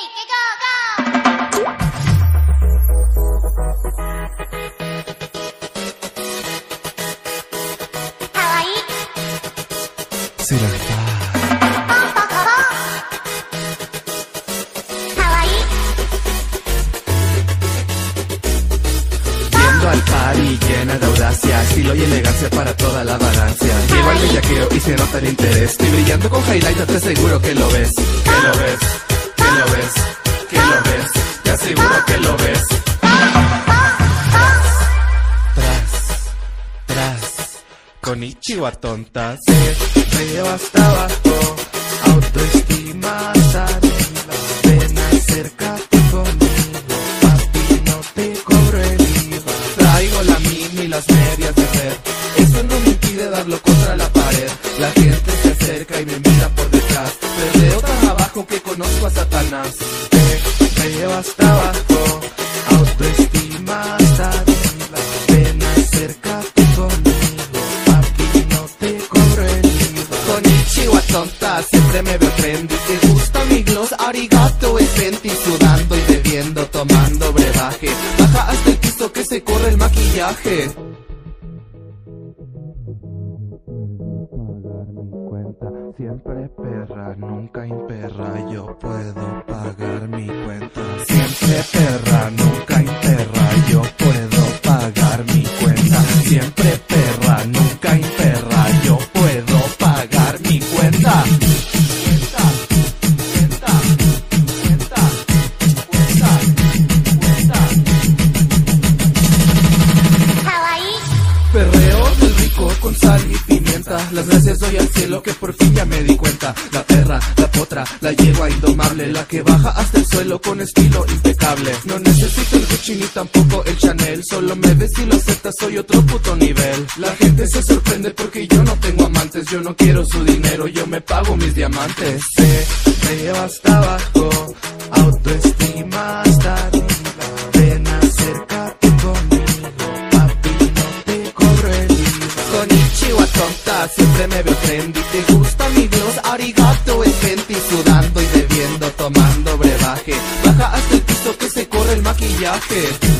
Al party llena de audacia, estilo y elegancia para toda la vagancia. Llego al bellaqueo y se nota el interés. Estoy brillando con highlighter, te aseguro que lo ves. Que lo ves, que lo ves, que lo ves. Te aseguro que lo ves. Tras, konnichiwa tontas. Veo hasta abajo, autoestima hasta arriba. Ven acércate conmigo, papi, no te cobro el IVA. Traigo la mini y las medias de red. Eso no me impide darlo contra la pared. La gente se acerca y me mira por detrás. Pero veo tan abajo que conozco a Satanás. Te veo hasta abajo, autoestima hasta arriba. Ven acércate conmigo, papi, no te cobro el IVA. Konnichiwa tonta, siempre me veo trendy. Te gusta mi gloss, arigato es Fenty. Sudando y bebiendo, tomando brebaje. Baja hasta el piso que se corre el maquillaje. Pagar mi cuenta, siempre perra, nunca imperra. Yo puedo pagar mi cuenta. Siempre perra, nunca imperra. Yo puedo pagar mi cuenta. Siempre perra, nunca imperra. Yo puedo pagar mi cuenta. Perreo del rico con sal y pimienta. Las gracias doy al cielo que por fin ya me di cuenta. La perra, la potra, la yegua indomable, la que baja hasta el suelo con estilo impecable. No necesito el Gucci ni tampoco el Chanel. Solo me ves y lo aceptas, soy otro puto nivel. La gente se sorprende porque yo no tengo amantes. Yo no quiero su dinero, yo me pago mis diamantes. Te llevo hasta abajo, autoestima hasta arriba. Ven acércate conmigo, papi, no te cobro el IVA. Konnichiwa tonta, siempre me veo trendy. Te gusta mi gloss, arigato es Fenty. Sudando y bebiendo, tomando brebaje. Baja hasta el piso que se corre el maquillaje.